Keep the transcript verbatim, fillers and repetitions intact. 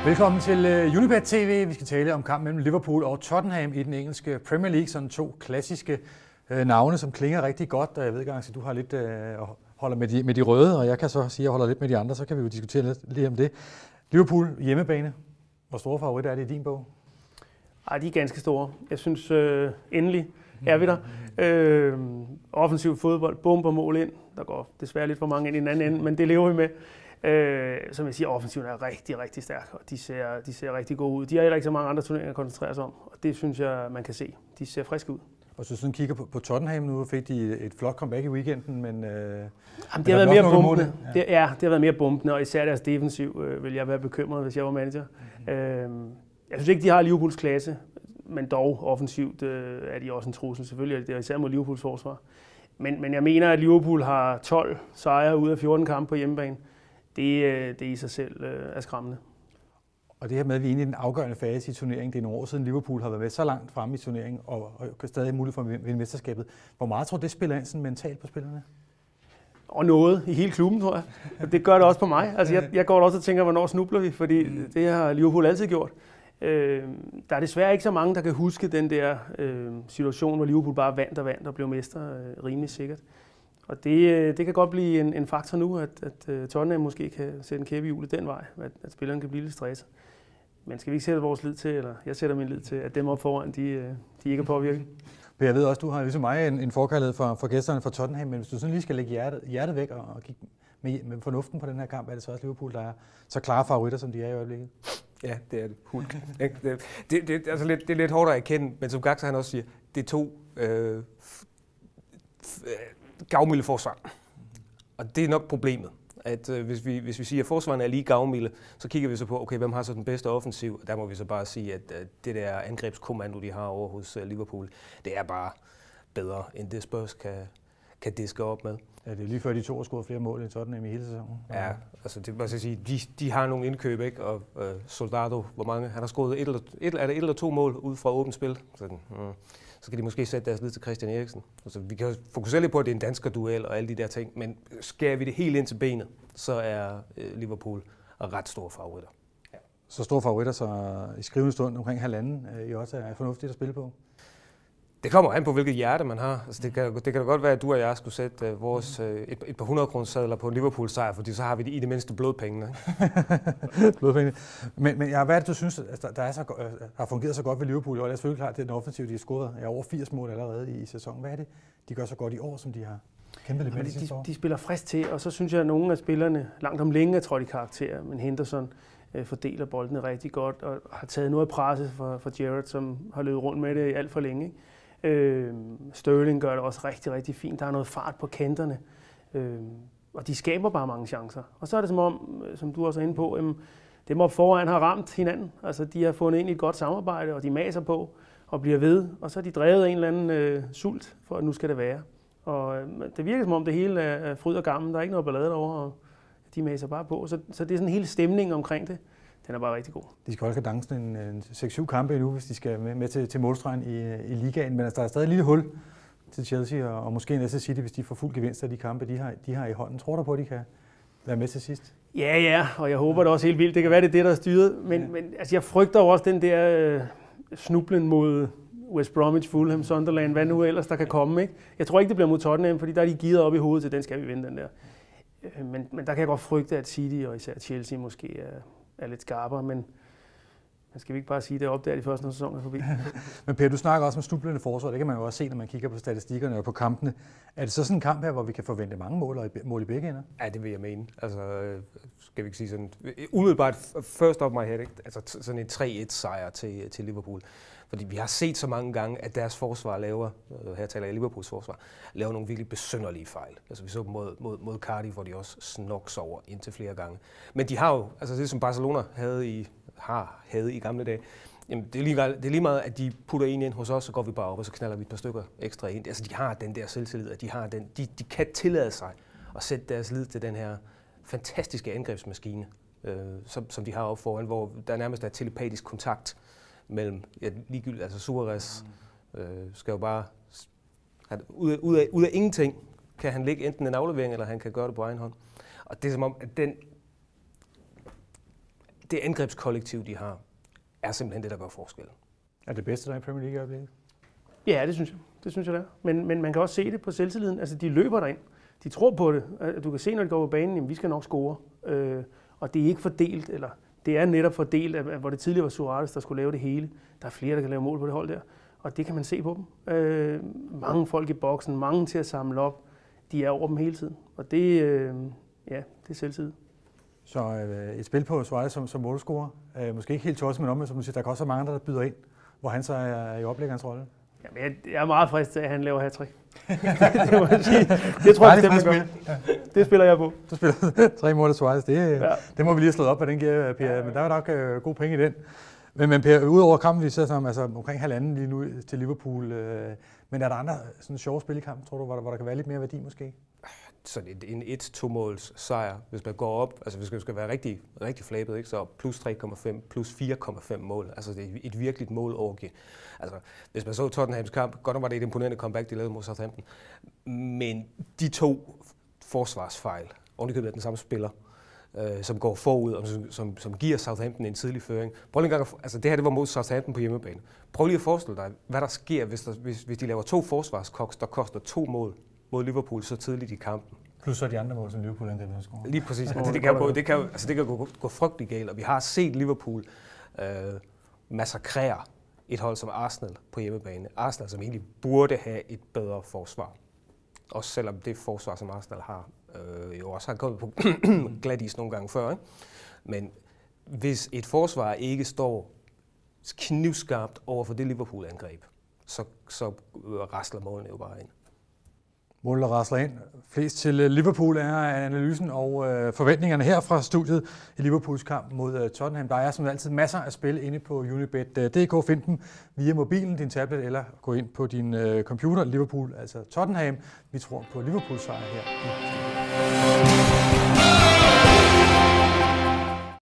Velkommen til uh, Unibet T V. Vi skal tale om kampen mellem Liverpool og Tottenham i den engelske Premier League. Sådan to klassiske uh, navne, som klinger rigtig godt. Og jeg ved gang, at du har lidt uh, holder med de, med de røde, og jeg kan så sige, at jeg holder lidt med de andre. Så kan vi jo diskutere lidt, lidt om det. Liverpool hjemmebane. Hvor store favoritter er det i din bog? Ej, de er ganske store. Jeg synes øh, endelig er vi der. Øh, offensiv fodbold, bomber mål ind. Der går desværre lidt for mange ind i den anden ende, men det lever vi med. Øh, som jeg siger, offensiven er rigtig, rigtig stærk, og de ser, de ser rigtig gode ud. De har heller ikke så mange andre turneringer at koncentrere sig om, og det synes jeg, man kan se. De ser friske ud. Og så sådan kigger på, på Tottenham nu, fik de et flot comeback i weekenden, men... Øh, Jamen, det har været mere bombende. Ja. Det, ja, det har været mere bombende, og især deres defensiv øh, vil jeg være bekymret, hvis jeg var manager. Mm-hmm. Øh, jeg synes ikke, de har Liverpools klasse, men dog offensivt øh, er de også en trussel. Selvfølgelig er det især mod Liverpools forsvar. Men, men jeg mener, at Liverpool har tolv sejre ud af fjorten kampe på hjemmebane. Det, det i sig selv er skræmmende. Og det her med, at vi er inde i den afgørende fase i turneringen, det er nogle år siden Liverpool har været med så langt fremme i turneringen, og, og stadig muligt for at vinde mesterskabet. Hvor meget tror du, det spiller ind sådan mentalt på spillerne? Og noget i hele klubben, tror jeg. Det gør det også på mig. Altså, jeg, jeg går også og tænker, hvornår snubler vi, fordi mm. det har Liverpool altid gjort. Øh, der er desværre ikke så mange, der kan huske den der øh, situation, hvor Liverpool bare vandt og vandt og blev mester øh, rimelig sikkert. Og det, det kan godt blive en, en faktor nu, at, at Tottenham måske kan sætte en kæppe i hjulet den vej, at, at spilleren kan blive lidt stresset. Men skal vi ikke sætte vores lid til, eller jeg sætter min lid til, at dem op foran, de, de ikke er påvirket? Jeg ved også, du har ligesom mig en, en forkærlighed for, for gæsterne fra Tottenham, men hvis du sådan lige skal lægge hjertet, hjertet væk og, og kigge med, med fornuften på den her kamp, er det så også Liverpool, der er så klare favoritter, som de er i øjeblikket? Ja, det er det. Hulk. det, det, det, altså lidt, det er lidt hårdt at erkende, men som Gaxa han også siger, det er to øh, gavmilde forsvar. Og det er nok problemet, at øh, hvis, vi, hvis vi siger, at forsvarerne er lige gavmilde, så kigger vi så på, okay, hvem har så den bedste offensiv? Og der må vi så bare sige, at øh, det der angrebskommando, de har over hos øh, Liverpool, det er bare bedre, end det Spurs kan, kan diske op med. Ja, det er lige før de to har scoret flere mål end Tottenham i hele sæsonen. Ja, altså det må jeg sige, de, de har nogle indkøb, ikke? Og øh, Soldado, hvor mange? Han har scoret et eller, et, er det et eller to mål ud fra åbent spil. Sådan, mm. Så skal de måske sætte deres lid til Christian Eriksen. Altså, vi kan fokusere lidt på, at det er en dansker-duel og alle de der ting, men skærer vi det helt ind til benet, så er øh, Liverpool ret store favoritter. Ja. Så store favoritter, så i skrivende stund omkring halvanden øh, i også er fornuftigt at spille på? Det kommer an på, hvilket hjerte man har. Altså, det, kan, det kan da godt være, at du og jeg skulle sætte uh, vores, uh, et, et par hundrede kroner sadler på en Liverpool-sejr, fordi så har vi det i det mindste blodpengene. blodpengene. Men, men ja, hvad er det, du synes, altså, der, der er så, uh, har fungeret så godt ved Liverpool? Og det er selvfølgelig klart, det er den offensiv, de har scoret ja, over firs mål allerede i, i sæsonen. Hvad er det, de gør så godt i år, som de har kæmpet lidt med de, de, de, de spiller frisk til, og så synes jeg, at nogle af spillerne langt om længe er trådt i karakter. Men Henderson uh, fordeler boldene rigtig godt og har taget noget af presset for, for Gerrard, som har løbet rundt med det i alt for længe. Ikke? Øh, Sterling gør det også rigtig, rigtig fint. Der er noget fart på kanterne, øh, og de skaber bare mange chancer. Og så er det som om, som du også er inde på, øh, dem op foran har ramt hinanden. Altså, de har fundet ind i et godt samarbejde, og de maser på og bliver ved. Og så er de drevet af en eller anden øh, sult, for at nu skal det være. Og øh, det virker som om, det hele er fryd og gammel. Der er ikke noget ballade derovre, og de maser bare på. Så, så det er sådan en hel stemning omkring det. Den er bare rigtig god. De skal også have dancen en, en seks syv kampe endnu, hvis de skal med, med til, til målstregen i, i ligaen. Men altså, der er stadig et lille hul til Chelsea, og, og måske næste City, hvis de får fuld gevinst af de kampe, de har, de har i hånden. Tror du på, at de kan være med til sidst? Ja, ja, og jeg håber det også helt vildt. Det kan være, det er det, der er styret. Men, ja. men altså, jeg frygter jo også den der øh, snublen mod West Bromwich, Fulham, Sunderland, hvad nu ellers der kan komme. Ikke? Jeg tror ikke, det bliver mod Tottenham, fordi der er de givet op i hovedet til, den skal vi vinde, den der. Men, men der kan jeg godt frygte, at City og især Chelsea måske er, er lidt skarpere, men Men skal vi ikke bare sige, at det er op der de første sæsoner forbi? Men Per, du snakker også om snublende forsvar. Det kan man jo også se, når man kigger på statistikkerne og på kampene. Er det så sådan en kamp her, hvor vi kan forvente mange mål, og mål i begge ender? Ja, det vil jeg mene. Altså, skal vi ikke sige sådan... Umiddelbart, first of my head, ikke? Altså sådan en tre et sejr til, til Liverpool. Fordi vi har set så mange gange, at deres forsvar laver, her taler jeg Liverpools forsvar, laver nogle virkelig besynderlige fejl. Altså vi så dem mod, mod, mod Cardiff, hvor de også snoks over indtil flere gange. Men de har jo, altså det som Barcelona havde i, har havde i gamle dage, jamen det er, lige, det er lige meget, at de putter en ind hos os, så går vi bare op, og så knalder vi et par stykker ekstra ind. Altså de har den der selvtillid, at de har den, de, de kan tillade sig at sætte deres lid til den her fantastiske angrebsmaskine, øh, som, som de har oppe foran, hvor der nærmest er telepatisk kontakt mellem, ja, ligegyldigt, altså Suarez øh, skal jo bare, han, ud, af, ud, af, ud af ingenting kan han lægge enten en aflevering, eller han kan gøre det på egen hånd. Og det er som om, at den, det angrebskollektiv, de har, er simpelthen det, der gør forskel. Er det bedste, der er i Premier League i øjeblikket? Ja, det synes jeg. Det synes jeg, det er. Men, men man kan også se det på selvtilliden. Altså, de løber derind. De tror på det. Du kan se, når de går på banen, jamen, vi skal nok score. Øh, og det er ikke fordelt, eller det er netop fordelt, at, hvor det tidligere var Suarez, der skulle lave det hele. Der er flere, der kan lave mål på det hold der. Og det kan man se på dem. Øh, mange folk i boksen, mange til at samle op. De er over dem hele tiden. Og det, øh, ja, det er selvtid. Så øh, et spil på Suarez som, som målscorer. Øh, måske ikke helt tosset, men omvendt, som du siger, der kan også være mange, der byder ind, hvor han så er i oplæggerens rolle. Jamen, jeg, jeg er meget frisk til, at han laver hat-trick. det, det må jeg sige. Det tror jeg, det, det, ja. det spiller jeg på. Du spiller tre mål af Suarez. Det, ja. det må vi lige have slået op, hvad den giver, Per. Ja. Men der er nok øh, gode penge i den. Men, men Per, udover kampen, vi ser som, altså, omkring halvanden lige nu til Liverpool. Øh, men er der andre sådan sjove spil i kampen, tror du, hvor der, hvor der kan være lidt mere værdi måske? Så en et-to måls sejr, hvis man går op, altså hvis man skal være rigtig, rigtig flabet, ikke, så plus tre komma fem, plus fire komma fem mål. Altså det er et virkeligt målorgie. Altså hvis man så Tottenhams kamp, godt nok var det et imponerende comeback, de lavede mod Southampton. Men de to forsvarsfejl, ovenikøbet af den samme spiller, øh, som går forud, og som, som, som giver Southampton en tidlig føring. Prøv lige en gang, altså det her det var mod Southampton på hjemmebane. Prøv lige at forestille dig, hvad der sker, hvis, der, hvis, hvis de laver to forsvarskoks, der koster to mål mod Liverpool så tidligt i kampen. Plus så de andre mål, som Liverpool endte med at score. Lige præcis. Altså, det kan gå, det kan, altså, det kan gå, gå frygtelig galt, og vi har set Liverpool øh, massakrere et hold som Arsenal på hjemmebane. Arsenal, som egentlig burde have et bedre forsvar. Også selvom det forsvar, som Arsenal har, øh, jo også har kommet på glat is nogle gange før. Ikke? Men hvis et forsvar ikke står knivskarpt over for det Liverpool-angreb, så, så rasler målene jo bare ind. Målet, der rasler ind. Flest til Liverpool er analysen og øh, forventningerne her fra studiet i Liverpools kamp mod øh, Tottenham. Der er som altid masser af spil inde på Unibet punktum d k. Find dem via mobilen, din tablet eller gå ind på din øh, computer. Liverpool, altså Tottenham. Vi tror på Liverpools sejr her i studiet.